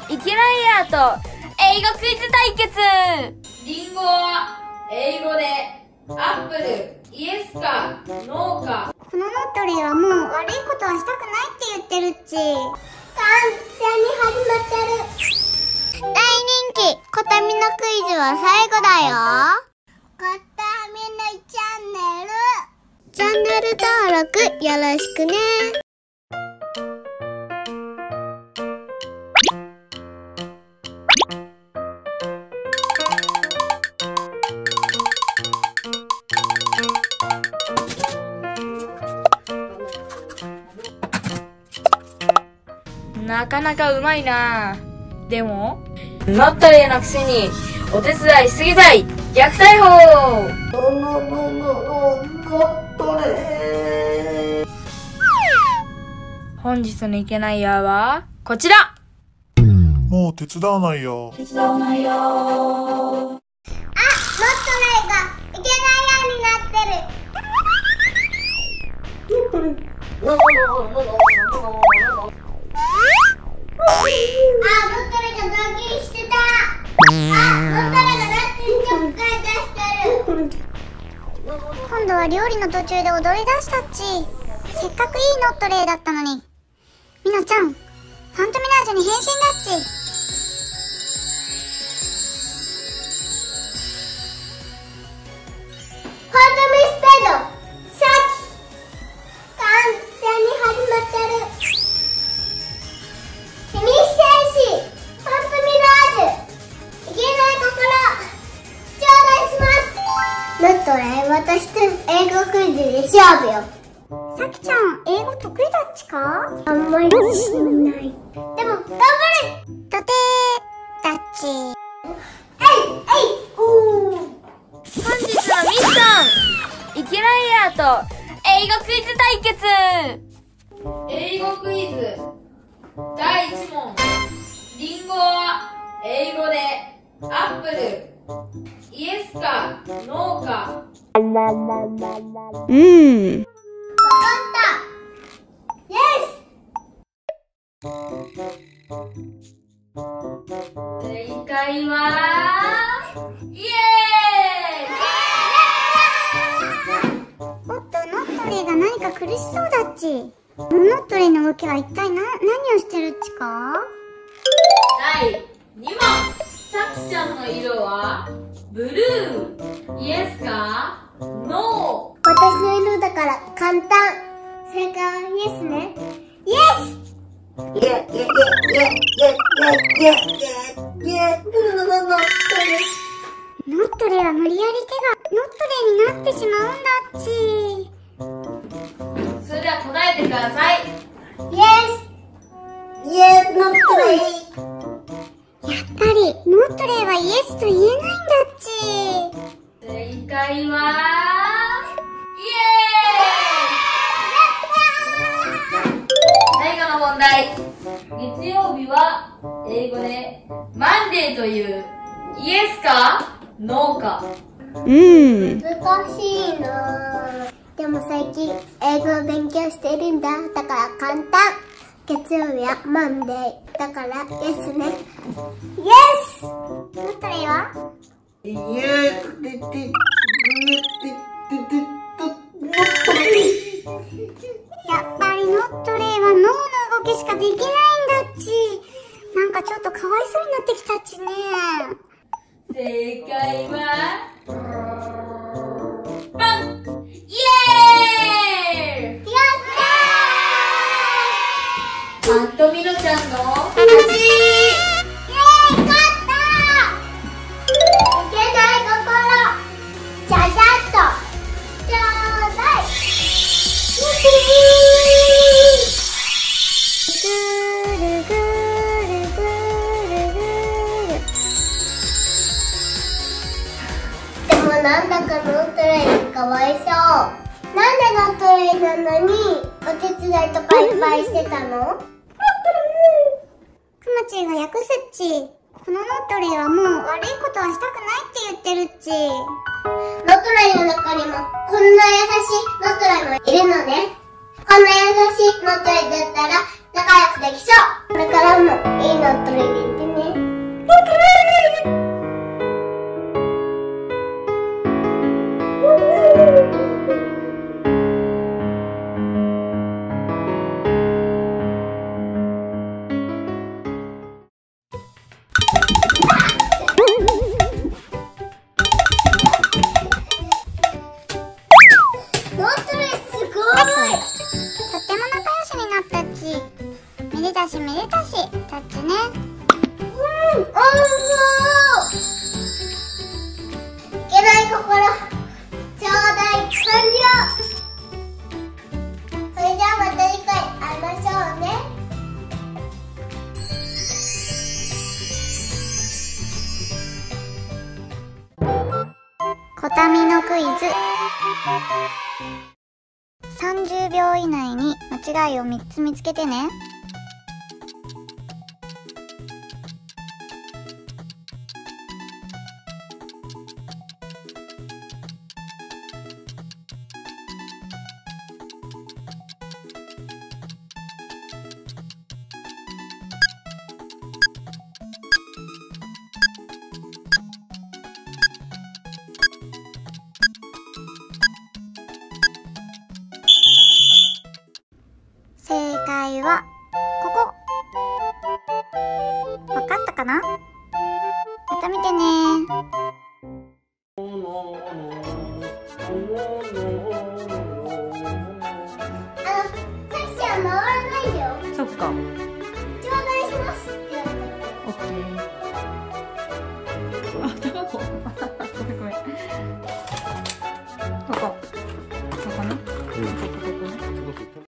いけないやーと英語クイズ対決。 リンゴは英語でアップル、イエスかノーか。 このノットリーはもう悪いことはしたくないって言ってるっち。完全に始まってる。大人気コタミのクイズは最後だよ。コタミのチャンネル登録よろしくね。 なかなかうまいな。でもノットリーのくせにお手伝いしすぎたい虐待法。本日のいけないやはこちら。 もう手伝わないよ。 あ、ノットレイがいけないやになってる。あ、ノットレイがドッキリしてた。あ、ノットレイがラッツにちょっかい出してる。今度は料理の途中で踊り出したっち。せっかくいいノットレイだったのに。みなちゃん、ファントミラージュに変身だっち。ファントミスペード、さっき完全に始まってる。秘密戦士、ファントミラージュ、いけない心、頂戴します。ノットレイ、私と英語クイズで勝負よ。さきちゃん、英語得意だっちか？あんまり自信ない。でも、頑張れ！とてー、だっち。おー。 本日のミッションいけないやーと英語クイズ対決。 英語クイズ第1問。リンゴは英語でアップル、イエスかノーか。 わかった。イエス。 正解はイエおっと、ノットレイが何か苦しそうだっち。ノットレイの動きは一体何をしてるっちか？ 第2問。さきちゃんの色はブルー、イエスかノー。 私の色だから簡単。正解はイエスね。イエス。ノットレイは無理やり手がノットレイになってしまうんだっち。 それでは答えてください。 イエスノットレイ。やっぱりノットレイはイエスと言えないんだっち。 正解はイエーイ。最後の問題。月曜日は英語でマンデーというイエスかノーか。 難しいな。でも最近英語を勉強してるんだ。だから簡単。月曜日はマンデーだからイエスね。イエス。ノットレイは？やっぱりノットレイは脳の動きしかできないんだっち。なんかちょっとかわいそうになってきたっちね。 正解はパン。イエーイ。 やったー。 パンとミノちゃんの勝ち。 勝った。いけない心、ちゃちゃっとちょうだい。ぐるぐるぐるぐる。でもなんだかノットレイかわいそう。なんでノットレイなのにお手伝いとかいっぱいしてたの？くまちが訳すっち。このノットレイはもう悪いことはしたくないって言ってるっち。ノットレイの中にもこんな優しいノットレイもいるのね。こんな優しいノットレイだったら仲良くできそう。これからもいいノットレイでいてね。 30秒以内に間違いを3つ見つけてね。正解はここ。わかったかな？また見てね。タクシーは回らないよ。 そっか。